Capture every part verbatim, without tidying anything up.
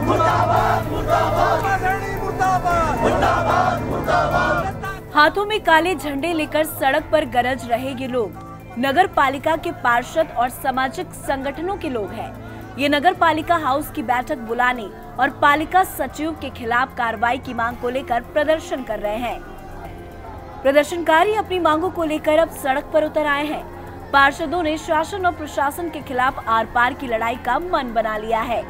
हाथों में काले झंडे लेकर सड़क पर गरज रहे ये लोग नगर पालिका के पार्षद और सामाजिक संगठनों के लोग हैं। ये नगर पालिका हाउस की बैठक बुलाने और पालिका सचिव के खिलाफ कार्रवाई की मांग को लेकर प्रदर्शन कर रहे हैं। प्रदर्शनकारी अपनी मांगों को लेकर अब सड़क पर उतर आए हैं। पार्षदों ने शासन और प्रशासन के खिलाफ आर पार की लड़ाई का मन बना लिया है।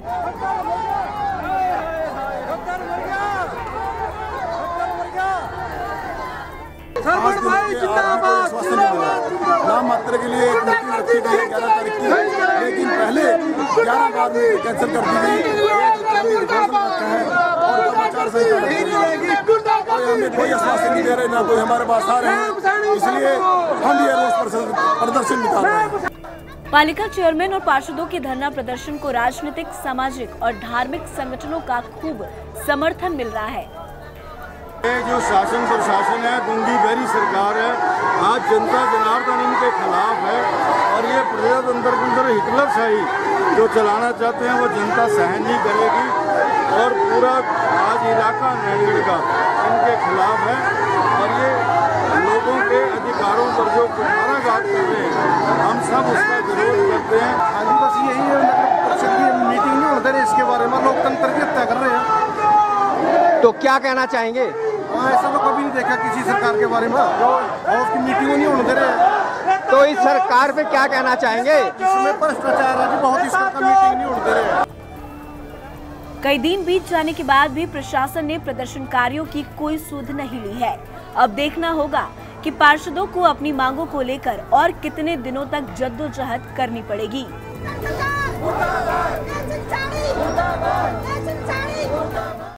नाम मात्र के लिए एक मीटिंग रखी गई है ग्यारह तारीख की, लेकिन पहले ग्यारह बाद में कैंसिल कर दी गई है और समाचार से हमें कोई आश्वासन नहीं दे रहे, ना कोई हमारे पास आ रहे हैं, इसलिए हम ये रोष प्रदर्शन निकाल रहे हैं। पालिका चेयरमैन और पार्षदों के धरना प्रदर्शन को राजनीतिक, सामाजिक और धार्मिक संगठनों का खूब समर्थन मिल रहा है। ये जो शासन प्रशासन है, गुंडी बहरी सरकार है, आज जनता जनार्दन इनके खिलाफ है और ये प्रजातंत्र के अंदर हिटलरशाही जो चलाना चाहते हैं वो जनता सहन नहीं करेगी और पूरा आज इलाका नैगढ़ का इनके खिलाफ है और ये लोगों के अधिकारों पर जो कुठाराघात कर रहे हैं, हम सब उसका विरोध करते हैं। हाँ जी, बस यही है, परिषद की मीटिंग नहीं होने दे रहे, इसके बारे में लोकतंत्र की हत्या कर रहे हैं। तो क्या कहना चाहेंगे? हाँ, ऐसा तो कभी नहीं देखा किसी सरकार के बारे में, जो उसकी मीटिंग नहीं होने दे रहे। तो इस सरकार पे क्या कहना चाहेंगे? इसमें भ्रष्टाचार है, बहुत ही सरकार मीटिंग नहीं होने दे रहे। कई दिन बीत जाने के बाद भी प्रशासन ने प्रदर्शनकारियों की कोई सुध नहीं ली है। अब देखना होगा कि पार्षदों को अपनी मांगों को लेकर और कितने दिनों तक जद्दोजहद करनी पड़ेगी।